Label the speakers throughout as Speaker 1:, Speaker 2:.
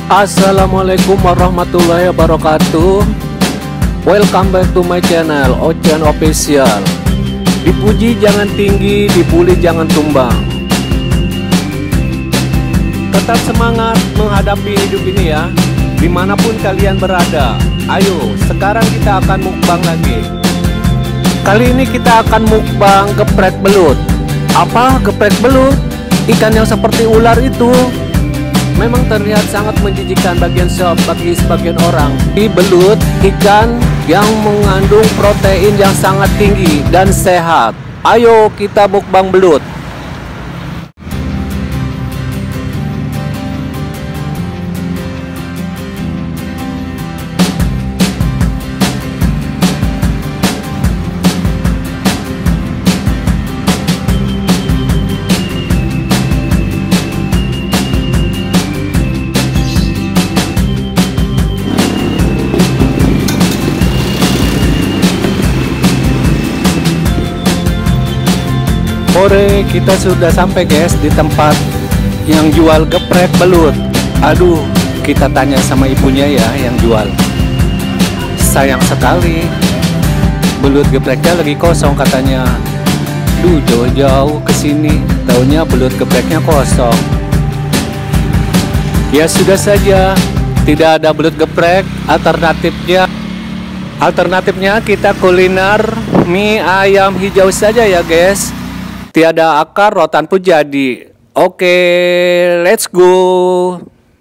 Speaker 1: Assalamualaikum warahmatullahi wabarakatuh. Welcome back to my channel Ocean Official. Dipuji jangan tinggi, dibully jangan tumbang. Tetap semangat menghadapi hidup ini ya, dimanapun kalian berada. Ayo, sekarang kita akan mukbang lagi. Kali ini kita akan mukbang geprek belut. Apa geprek belut? Ikan yang seperti ular itu. Memang terlihat sangat menjijikkan bagi sebagian orang. Di belut, ikan yang mengandung protein yang sangat tinggi dan sehat. Ayo kita mukbang belut. Sore kita sudah sampai guys di tempat yang jual geprek belut. Aduh, kita tanya sama ibunya ya yang jual. Sayang sekali, belut gepreknya lagi kosong katanya. Duh, jauh-jauh kesini, taunya belut gepreknya kosong. Ya sudah saja, tidak ada belut geprek. Alternatifnya kita kuliner mie ayam hijau saja ya guys. Tiada akar, rotan pun jadi. Oke, let's go.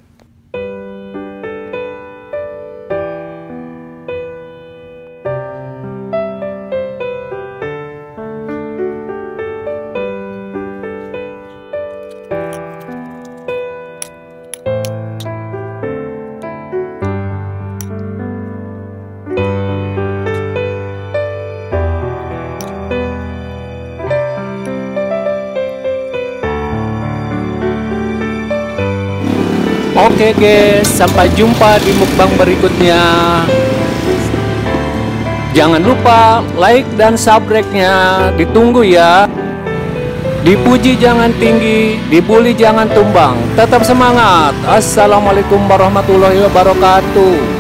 Speaker 1: Oke guys, sampai jumpa di mukbang berikutnya. Jangan lupa like dan subscribe-nya, ditunggu ya. Dipuji jangan tinggi, dibully jangan tumbang. Tetap semangat. Assalamualaikum warahmatullahi wabarakatuh.